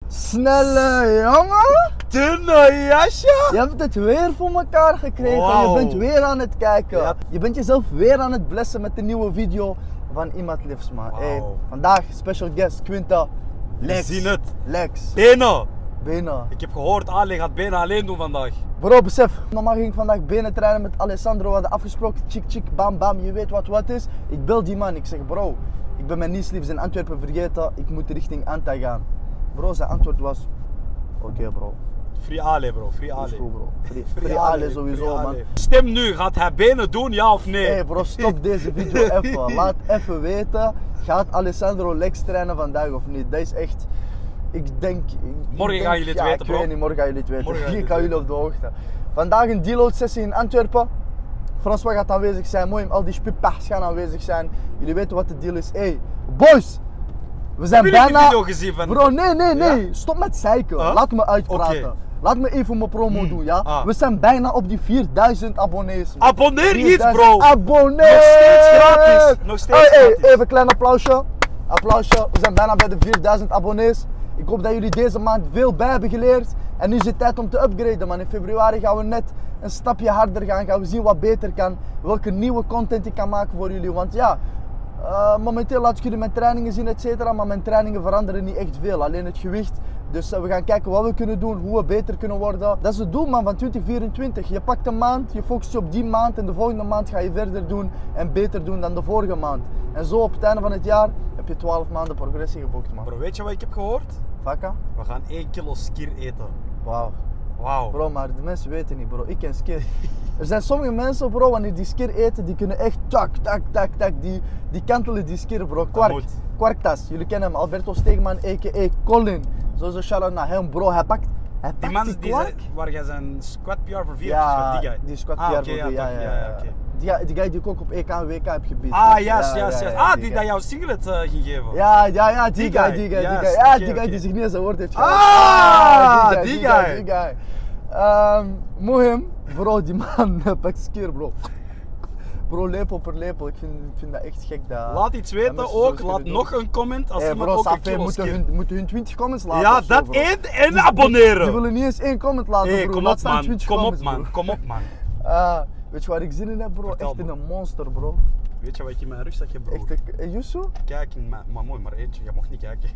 Snelle jongen! Dunne jasje! Je hebt het weer voor elkaar gekregen. Wow. Je bent weer aan het kijken. Ja. Je bent jezelf weer aan het blessen met de nieuwe video van Iemand Liefs, man. Wow. Hey, vandaag special guest Quinta. Lex. We zien het. Lex. Benen! Benen. Ik heb gehoord, Ali gaat benen alleen doen vandaag. Bro, besef. Normaal ging ik vandaag benen trainen met Alessandro. We hadden afgesproken. Chik, chik, bam, bam. Je weet wat is. Ik bel die man. Ik zeg, bro, ik ben mijn kneesleeves in Antwerpen vergeten. Ik moet richting Anta gaan. Bro, zijn antwoord was, oké, bro. Free Ali, bro. Free Dat is Ali. goed, bro. Free Ali sowieso, Free man. Ali. Stem nu, gaat hij benen doen, ja of nee? Hey bro, stop deze video even. Laat even weten. Gaat Alessandro Lex trainen vandaag of niet? Dat is echt... Ik denk... Morgen gaan jullie het weten, bro. Ik weet niet, morgen gaan jullie het weten. Morgen gaan Ik jullie hou het jullie op de hoogte. Vandaag een deload sessie in Antwerpen. François gaat aanwezig zijn. Mooi, al die spupers gaan aanwezig zijn. Jullie weten wat de deal is. Hey, boys! We zijn Hebben jullie bijna... die video gezien van... Bro, nee. Ja? Stop met zeiken. Huh? Laat me uitpraten. Oké. Laat me even mijn promo doen, ja? Ah. We zijn bijna op die 4000 abonnees. Man. Abonneer iets, 4000 bro! Abonnees! Nog steeds gratis! Nog steeds gratis! Even een klein applausje. Applausje. We zijn bijna bij de 4000 abonnees. Ik hoop dat jullie deze maand veel bij hebben geleerd. En nu is het tijd om te upgraden, man. In februari gaan we net een stapje harder gaan. Gaan we zien wat beter kan. Welke nieuwe content ik kan maken voor jullie. Want ja, momenteel laat ik jullie mijn trainingen zien, etc. Maar mijn trainingen veranderen niet echt veel. Alleen het gewicht. Dus we gaan kijken wat we kunnen doen, hoe we beter kunnen worden. Dat is het doel, man, van 2024. Je pakt een maand, je focust je op die maand en de volgende maand ga je verder doen en beter doen dan de vorige maand. En zo op het einde van het jaar heb je 12 maanden progressie geboekt, man. Bro, weet je wat ik heb gehoord? Vakka? We gaan 1 kilo skier eten. Wauw. Wauw. Bro, maar de mensen weten niet, bro. Ik ken skir. Er zijn sommige mensen, bro, wanneer die skir eten, die kunnen echt tak. Die kantelen die skir, bro. moet. Kwarktas. Jullie kennen hem, Alberto Steegman, a.k.a. Colin. Sowieso shout-out naar hem, bro. Hij pakt Die man die kwark. waar jij zijn squat PR voor 4 Ja, die guy. die squat Ah, PR oké, voor ja, die, toch, ja, oké. Die guy die ik ook op EK en WK heb gebied. Ah, juist. Ah, die guy. dat jouw singlet ging geven. Ja, die Die guy. guy. Ja, Juist, die oké, guy oké. die zich niet aan zijn woord heeft Ah, gehouden. die guy. Die guy. Mohim, bro, die man pakt skier, bro. Bro, lepel per lepel. Ik vind dat echt gek. Laat iets dat weten mensen ook. zo Laat kunnen nog doen. een comment als Hey, iemand bro, ook een Safé, kilo skier. moeten hun 20 comments laten. Ja, of zo, dat bro. en Die abonneren. willen niet eens 1 comment laten, Hey, bro. kom Laat op staan man. 20 Kom op comments, man. bro. Kom op man. Weet je waar ik zin in heb, bro? Vertel Echt in me. een monster, bro. Weet je wat ik in mijn rugzak heb, bro? Echt een Yusu? Kijk in mijn... Maar mooi, maar eentje. Je mag niet kijken.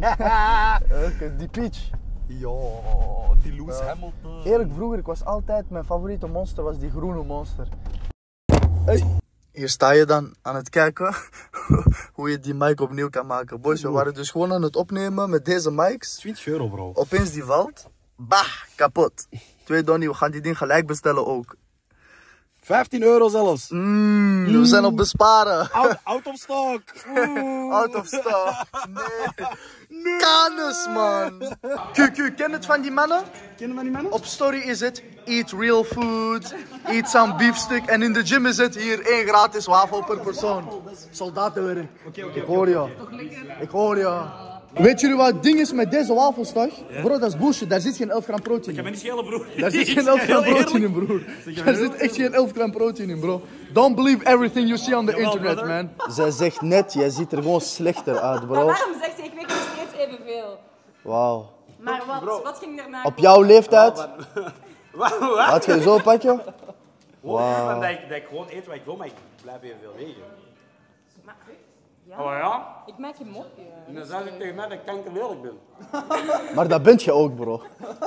Oké, die Peach. Ja, die Lewis Hamilton. Eerlijk, vroeger, ik was altijd, mijn favoriete monster was die groene monster. Hey. Hier sta je dan aan het kijken hoe je die mic opnieuw kan maken. Boys, we waren dus gewoon aan het opnemen met deze mics. 20 euro, bro. Opeens die valt. Bah, kapot. 2 donnie, we gaan die ding gelijk bestellen ook. 15 euro zelfs. We zijn op besparen. Out of stock. Out of stock. Nee. Kanus, man. QQ, ken het van die mannen? Kennen we die mannen? Op story is het eat real food, eat some beefstick. En in de gym is het hier 1 gratis wafel per persoon. Soldatenwerk. Ik hoor je. Ik hoor je. Weet jullie wat het ding is met deze wafels toch? Bro, dat is bullshit. Daar zit geen 11 gram proteïne in. Ik ben niet schelen, broer. Daar zit geen 11 gram proteïne in, broer. Daar zit echt geen 11 gram proteïne in, bro. Don't believe everything you see on the internet, brother. man. Zij zegt net, jij ziet er gewoon slechter uit, bro. Waarom zegt ze, ik weeg nog steeds evenveel? Wauw. Maar wat ging daarna? Op jouw leeftijd, Wat? had je zo pakken? Wow. Dat ik gewoon eet wat ik wil, maar ik blijf evenveel wegen. Maar, ja, Oh ja? ik maak je mopje. En dan zeg ik tegen mij dat ik kankerlelijk ben. Maar dat bent je ook, bro.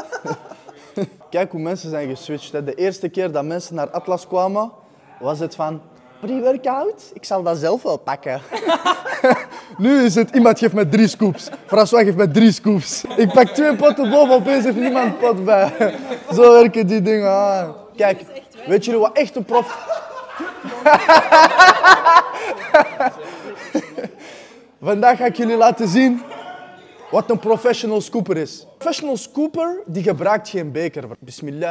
Kijk hoe mensen zijn geswitcht. Hè. De eerste keer dat mensen naar Atlas kwamen, was het van... Pre-workout? Ik zal dat zelf wel pakken. Nu is het, iemand geeft me 3 scoops. François geeft me 3 scoops. Ik pak 2 potten boven, opeens heeft niemand pot bij. Zo werken die dingen. Ah. Kijk, weet jullie wat echt een prof... Vandaag ga ik jullie laten zien wat een professional scooper is. Een professional scooper die gebruikt geen beker. Bismillah.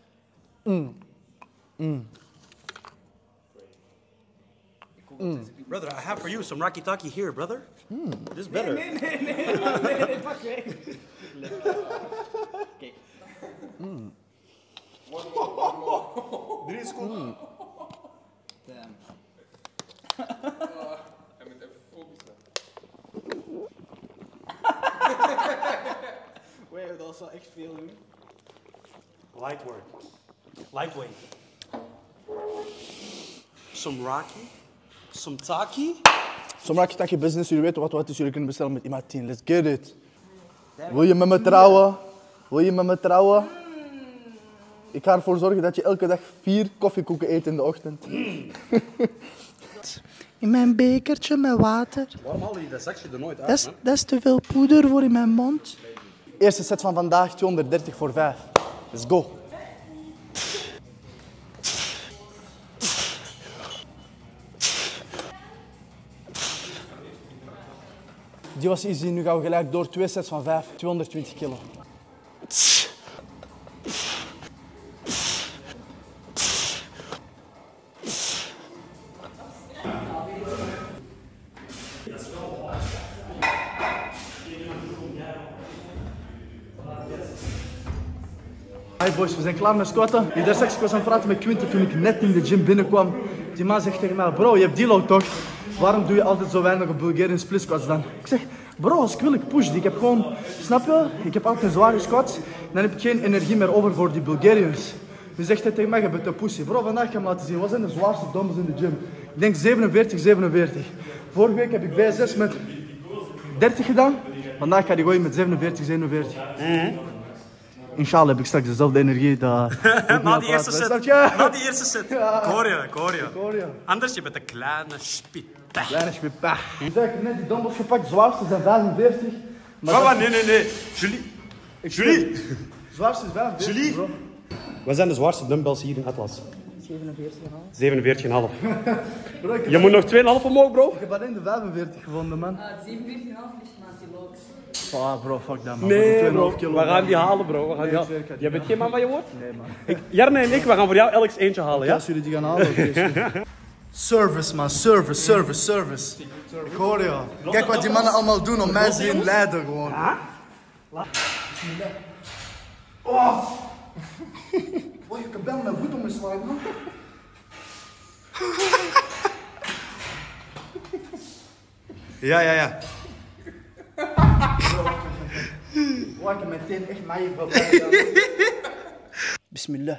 Brother, I have for you some Rocky Taki here, brother. This is better. Nee, pak weg. Kijk. 3 seconden. Damn. Hij moet even focussen. Yo, dat was wel echt veel, jongen. Light work. Lightweight. Some Rocky. Some Taki. Soms raak je dat je business, jullie weten wat is, jullie kunnen bestellen met iemand 10. Let's get it. Wil je met me trouwen? Wil je met me trouwen? Ik ga ervoor zorgen dat je elke dag 4 koffiekoeken eet in de ochtend. In mijn bekertje met water. Waarom haal je dat zakje er nooit uit, man? Dat is te veel poeder voor in mijn mond. Eerste set van vandaag, 230 voor 5. Let's go. Die was easy, nu gaan we gelijk door. 2 sets van 5, 220 kilo. Hi boys, we zijn klaar met squatten. Ik was aan het praten met Quinten toen ik net in de gym binnenkwam. Die man zegt tegen mij, bro, je hebt deload toch? Waarom doe je altijd zo weinig op Bulgarian split squats dan? Ik zeg, bro, als ik wil, ik push die. Ik heb gewoon, snap je? Ik heb altijd zware squats. Dan heb ik geen energie meer over voor die Bulgarians. Nu zegt hij tegen mij, je bent een pussy. Bro, vandaag ga ik hem laten zien. Wat zijn de zwaarste dumbbells in de gym? Ik denk 47. Vorige week heb ik BSS met 30 gedaan. Vandaag ga ik gooien met 47. Inshallah heb ik straks dezelfde energie. Na die eerste set. Na die eerste set. Ja. Ik hoor je. Anders je bent een kleine spit. Kleine spitpa. Nu zeg ik net die dumbbells gepakt. Zwaarste zijn 45. Maar nee. Julie. Zwaarste is 45, Julie. bro. Wat zijn de zwaarste dumbbells hier in Atlas? 47,5. 47,5. Bro, ik Je moet nog 2,5 omhoog, bro. heb alleen de 45 gevonden, man. 47,5 ligt naast die logs. Ah, bro, fuck dat, man. Nee, 2,5 bro. kilo, We gaan man. die halen, bro. We gaan die Nee, halen. zeker. Jij bent geen man van je woord? Nee, man. Jarne en ik, we gaan voor jou elk eentje halen, ja? Als jullie die gaan halen, oké. Service, man. Service. Ik hoor je. Kijk wat die mannen allemaal doen om mij te zien leiden, gewoon. Oh! Wow, je kan bijna mijn voet omgeslagen, man. Ja. Wow, ik heb mijn teen echt maaien van. Bismillah.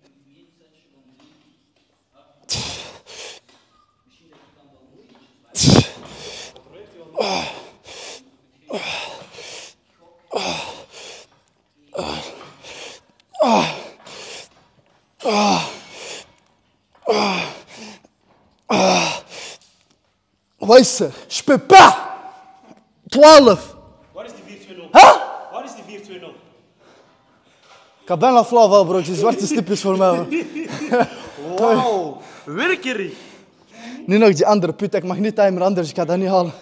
Weisse, je peux pas! 12! Waar is die 4-2-0? Huh? Waar is die 4-2-0? Ik heb bijna flauw wel, bro. Ik zie zwarte stipjes voor mij. Wauw, werkerie. Nu nog die andere put. Ik mag niet timer anders, ik ga dat niet halen.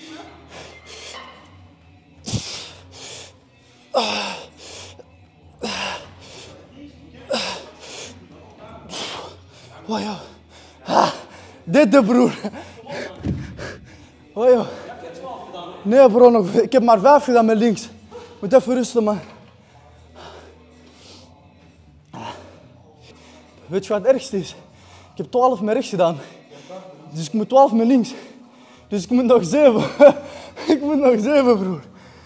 Wow, joh. Dit de broer. Oh, joh. Nee, bro, nog. Ik heb maar 5 gedaan met links. Moet even rusten, man. Weet je wat het ergste is? Ik heb 12 met rechts gedaan. Dus ik moet 12 met links. Dus ik moet nog 7. Ik moet nog 7, broer.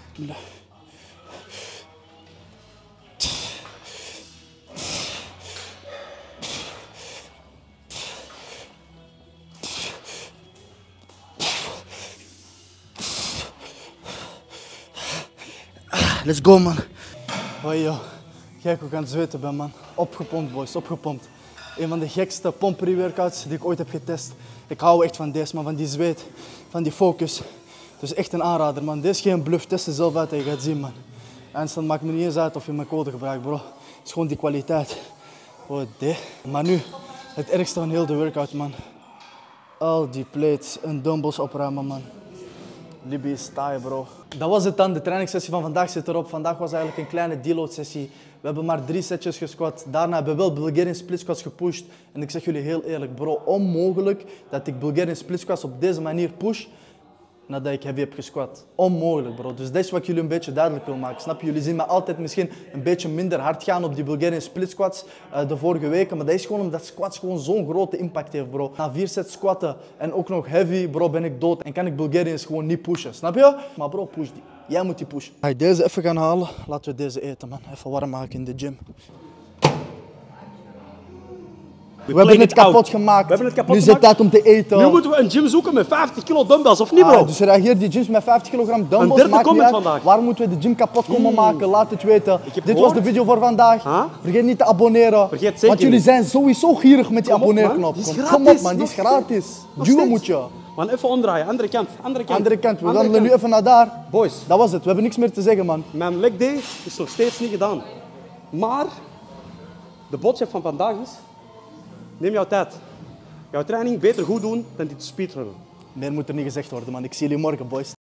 Let's go, man. Hoi, joh. Kijk hoe ik aan het zweten ben, man. Opgepompt, boys. Opgepompt. Een van de gekste pomp-pre-workouts die ik ooit heb getest. Ik hou echt van deze, man. Van die zweet. Van die focus. Dus echt een aanrader, man. Dit is geen bluff. Test er zelf uit en je gaat zien, man. Eindstand maakt me niet eens uit of je mijn code gebruikt, bro. Het is gewoon die kwaliteit. Oh, dit. Maar nu, het ergste van heel de workout, man. Al die plates en dumbbells opruimen, man. Libby is taai, bro. Dat was het dan. De trainingssessie van vandaag zit erop. Vandaag was eigenlijk een kleine deload sessie. We hebben maar 3 setjes gesquat. Daarna hebben we wel Bulgarian split squats gepusht. En ik zeg jullie heel eerlijk, bro, onmogelijk dat ik Bulgarian split squats op deze manier push nadat ik heavy heb gesquat. Onmogelijk, bro. Dus dat is wat ik jullie een beetje duidelijk wil maken. Snap je? Jullie zien me altijd misschien een beetje minder hard gaan op die Bulgarian split squats de vorige weken. Maar dat is gewoon omdat squats gewoon zo'n grote impact heeft, bro. Na 4 sets squatten en ook nog heavy, bro, ben ik dood. En kan ik Bulgarians gewoon niet pushen. Snap je? Maar bro, push die. Jij moet die pushen. Ga je deze even gaan halen? Laten we deze eten, man. Even warm maken in de gym. We hebben het kapot gemaakt. We hebben het kapot nu is het tijd om te eten. Nu moeten we een gym zoeken met 50 kilo dumbbells, of niet, bro? Dus reageert die gyms met 50 kilogram dumbbells. Een derde maakt comment niet uit. vandaag. Waarom moeten we de gym kapot komen maken? Laat het weten. Dit gehoord. was de video voor vandaag. Huh? Vergeet niet te abonneren. Vergeet zeker want jullie niet. zijn sowieso gierig met die Kom op, man. abonneerknop. Die is Kom gratis. op, man, die is Nog gratis. Nog Duwen steeds. moet je. Man, even omdraaien. Andere kant. Andere kant. Andere kant. We Andere wandelen nu kant. even naar daar. Boys, Dat was het. We hebben niks meer te zeggen, man. mijn leg day is nog steeds niet gedaan. Maar de boodschap van vandaag is: neem jouw tijd. Jouw training beter goed doen dan dit speedrunnen. Meer moet er niet gezegd worden, man. Ik zie jullie morgen, boys.